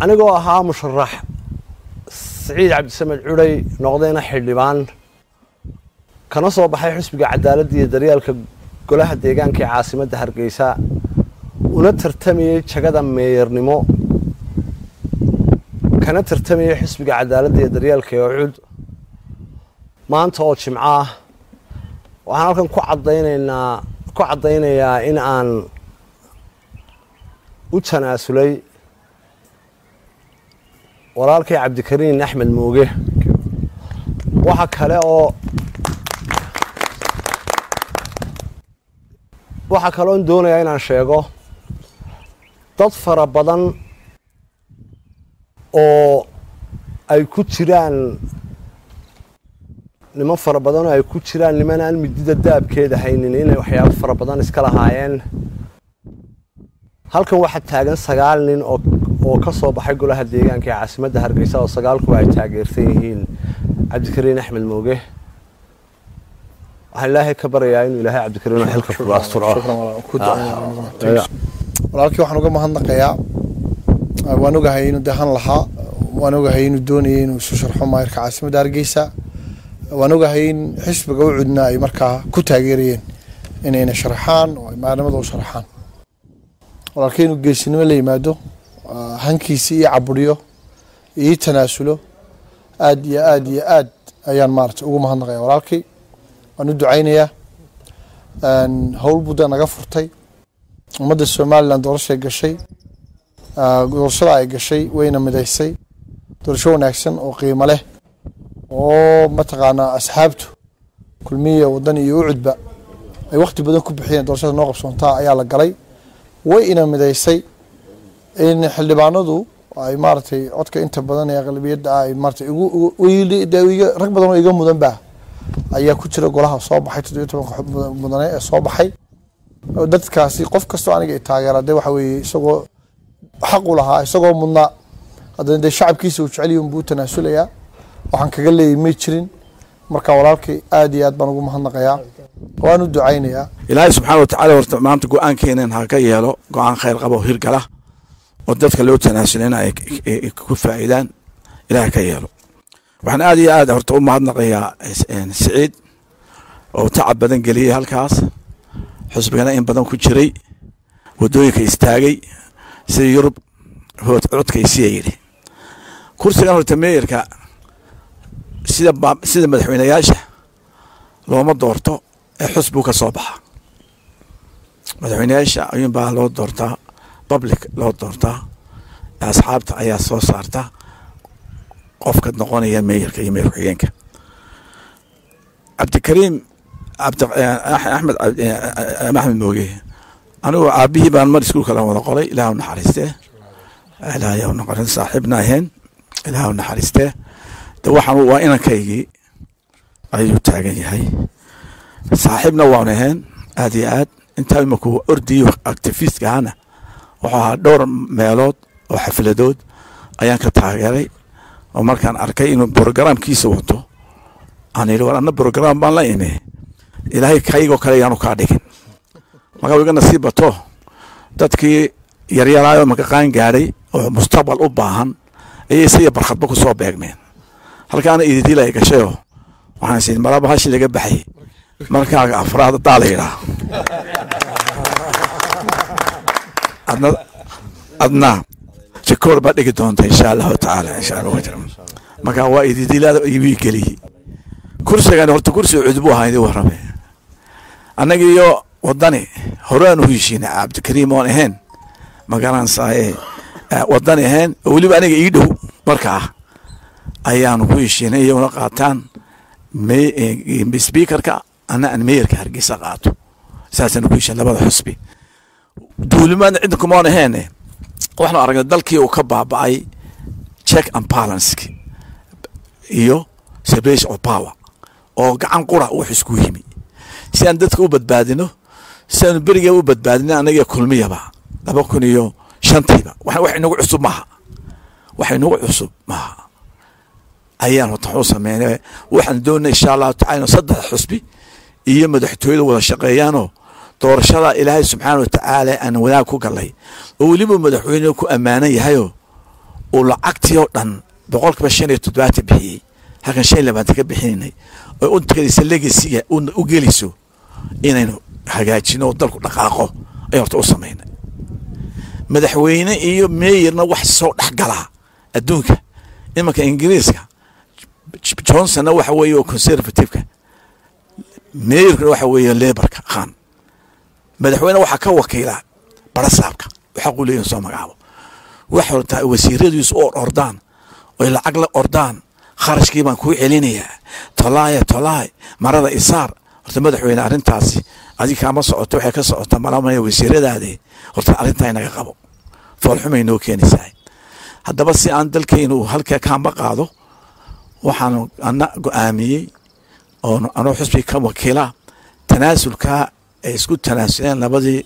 anigoo ahaa musharax Saciid Cabdisamed Curay noqdayna xildhibaan kana soo baxay xisbiga cadaaladda iyo daryeelka golaha deegaanka ee caasimadda Hargeysa una tartamiyay jagada meeyarnimo kana tartamiyay xisbiga cadaaladda iyo daryeelka ee Ucud maanta oo Jimco ah waxaan halkan ku cadaynayaa in aan u tanaasulay walaalkay Cabdikariin Axmed Mooge waxa kale oo doonaya inaan sheego dad fara badan oo ay ku jiraan niman fara badan oo ay ku jiraan niman aan midida daabkeeda haynin inay waxyaabo fara badan iska lahaayeen halkan waxa taagan 9 nin oo ka soo baxay golaha deegaanka ee caasimadda Hargeysa oo 9 ku ay taageersan yihiin Cabdikariin Axmed Mooge waxaan ilaahay ka baryayaa inuu ilaahay Cabdikariin xilka ku asturo walaalkii waxaan uga mahadnaqayaa waan ogahay inuu dahan lahaa waan ogahay inuu doonayay inuu isu sharxo maayirka caasimadda Hargeysa waan ogahay in xisbiga u cudna ay markaa ku taageerayeen inayna sharaxaan oo maamulada u sharaxaan walaalkii inuu geesinimo la yimaado hankiisa iyo caburiyo iyo tanaasulo aad ayaan maartay ugu mahadnaqayaa walaalkii waan u ducaynayaa hawl buda naga furtay ummadda Soomaaliland doorasho gashay doorashada ay gashay wayna midaysay doorasho wanaagsan oo qiimo leh oo mataqaana asxaabtu kulmiye wadan iyo Ucudba ay waqti badan ku bixiyeen doorashada noo qabsoontaa ayaa la galay way ina midaysay in xildhibaanadu ay maartay codka inta badan ee aqlabiyada ay maartay rag badan oo iga mudan baa ayaa ku jira golaha soo baxay 17 mudane ee soo baxay dadkaasi qof kasto aniga taageeraday waxa weeye isagoo xaq u lahaa isagoo mudna haddana shacabkiisa uu jecel yahay buu tanaasulaya waxaan kaga leeyahay ma jirin marka walaalkii aad iyo aad baan ugu mahadnaqayaa waan u ducaynayaa ilaahay subxaanahu wa ta'aala horta maanta go'aankeenan ha ka yeelo go'aan khayr qabo hirgala oo dadka loo tanaasulana ay ku faa'iidaan ilaahay ka yeelo waxaan aad iyo aad horta u mahadnaqayaa Saciid oo tacab badan geliyay halkaas xisbigana in badan ku jiray wadooyinka istaagay sida Yurub codka isiyay kursigan horta meeyarka sida madaxweynayaasha looma doorto ee xisbigu ka soo baxa madaxweynayaasha ayuun baa loo doortaa public loo doortaa asxaabta ayaa soo saarta qofka noqonaya meeyarka iyo meeyar xigeenka Cabdikariin Axmed Mooge anigu aabihii baan mar iskuulka la wada qoray ilaahu naxariistee ilaahay uu noqon saaxiibna ahayn ilaahu naxariistee waxaan waa inankaygii ayuu taagan yahay saaxiibna waan ahayn aad iyo aad inta imku ordiyo activist ahana waxa dhowr meelood oo xafladood ayaan ka taageeray oo markaan arkay inuu programkiisa wato aan ilaa program baan la imee ilaahay kaygo kale yaanu ka dhigin marka wiga nasiibato dadkii yaryaraayo marka qaan gaaray oo mustaqbal u baahan ay si barxadba ku soo beegmeen halkaan idii la gashayo waxaan siin maraba hashi laga baxay markaaga afraad daalayra adna jikoor ba dhigi doonta insha Allah taala insha Allah marka waa idii la ibi kali kursigan horta kursi cudbu ahayd warame anaga iyo wadani horaan u heshiina Cabdikariin oo ahayn magaran saaye wadani ahayn waliba aniga ii dhow markaa ayaan ku heshiinay oo qaataan speakerka ana meeyarka Hargeysa qaato saasan ku heshiin labada xisbi duulimaad cidku ma ahayn waxaan aragnay dalkii uu ka baaba'ay check and balance iyo separation of power oo gacan qura wax isku yimi si aan dadka u badbaadino si aan bariga u badbaadino anaga kulmiyaba 2005 wax inagu cusub maaha ayaan wada sameeyay waxaan doonay insha Allah ta'ala saddex xisbi iyo madaxtooyada wada shaqeeyaan doorashada Ilaahay subxaanahu wa ta'ala aan wadaag ku galay oo waliba madaxweynuhu ku amaanan yahay lacagtii oo dhan boqolkiiba 75 bixiyey halkan 25 ka bixinay oo untigiisa legacy u geliso inaynu hagaajino dalku dhaqaaqo ay horta u sameynay madaxweyne iyo mayorna wax soo dhaxgala adduunka imanka Ingiriiska Johnson waxa weeye oo conservative-ka mayorka waxa weeye Labour-ka khan madaxweyne waxa ka wakiila barasaabka waxa uu leeyahay soo magacaabo waxa horta wasiiradiisu oo ordaan oo lacag la ordaan kharashkii baan ku celinayaa tolaay marada isaar horta madaxweyne arintaasi adiga ma socoto waxa ka socota malaamay wasiiradaade horta arinta inaga qabo foolxumayno keenaysaa haddaba si aan dalkeenu halka ka qaado waxaan ana go'aamiyay oo anoo xisbi ka wakiila tanaasulka isku tanaasuleen labadii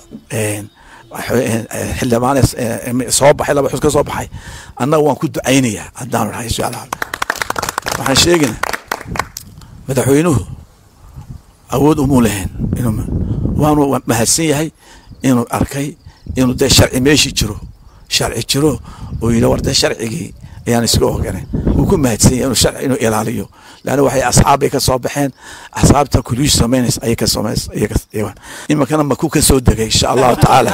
xildhibaan soo baxay laba xus ka soo baxay annaga waan ku ducaynayaa haddaan rahay su'aalaha waxaan sheegnaa madaxweynuhu awood u leeyahay inuu waanu mahadsan yahay inuu arkay inuu de sharci meeshii jiro oo ila warda sharcigii ayaan isku ogaanay uu ku mahadsan yahay inuu sharci inuu ilaaliyo laana waxay asxaabay ka soo baxeen asxaabta kullish sameeynaysa ay ka sameeyeen imankana ma ku ka soo dagay insha Allah taala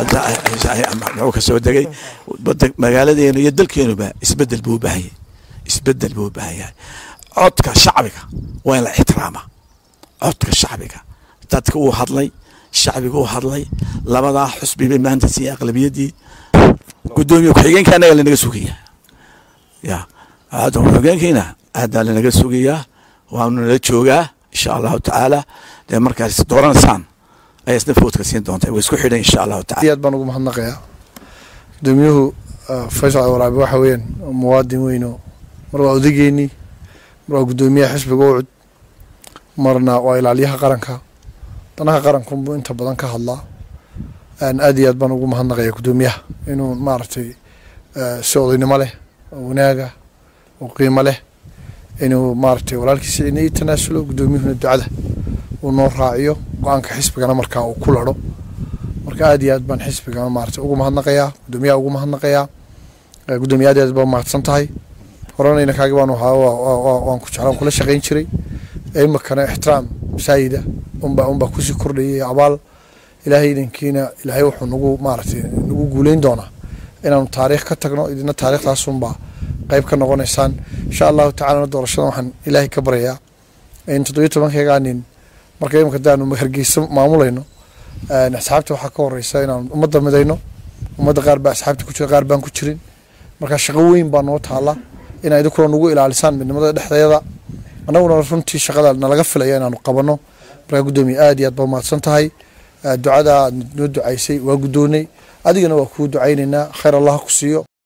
hadda ka soo dagay magaaladeena iyo dalkeenuba isbedel buu baahayay codka shacbiga waa la ixtiraama codka shacbiga dadka uu hadlay shacbiga uu hadlay labada xusbi maanta si aqlabiyadii gudoomiye ku xigeenka anaga la naga sugaya ya aad xigeenkiina aad la naga sugaya waanu la joogaa insha Allah taala de markaas dooranaysan ay isna foodka siin doonta way isku xidhan insha Allah taala aad baan ugu mahadnaqayaa gudoomiyuhu Faysal Waraabi waxa weeyaan muwaadin weyno mar waa odageeni mar gudoomiyaha xisbiga oo marna waa ilaaliyaha qaranka danaha qaranku inta badan ka hadlaa aad iyo aad baan ugu mahadnaqayaa gudoomiyaha inuu maartay soodaynimo leh wanaaga oo qiimo leh inuu maartay walaalkiisa inay tanaasulo gudoomiyuhuna ducada uu noo raaciyo go'aanka xisbigana markaa uu ku laro marka aad iyo aad baan xisbiga maartay ugu mahadnaqayaa gudoomiyaha ugu mahadnaqayaa gudoomiyaha aad baan mahadsan tahay horena kaaga waan ku jeclaan kula shaqeyn jiray imakana ixtiraam saayida umba ku sii kordhayay abaal ilaahay idinkiina ilaahay wuxuu nagu maartay nagu guuleyn doonaa inaanu taariikh ka tagno idina taariikhdaas unba qayb ka noqonaysaan insha Allah taala doorashada waxaan ilaahay ka baryaa in 17-kaanin marka imka daanu Hargeysa maamulayno asxaabta waxa ka horeysa inaan ummadda midayno ummadda qaar baa asxaabta ku jira qaar baan ku jirin marka shaqo weyn baa noo taala in ay dadku nagu ilaalisaan midnimada dhexdeeda anaguna runtii shaqada nalaga filaya inaanu qabano marka gudoomiye aad iyo aad baa mahadsan tahay ducada noo ducaysay waa gudoonay adigana waa ku ducaynaynaa khayr Allah ku siiyo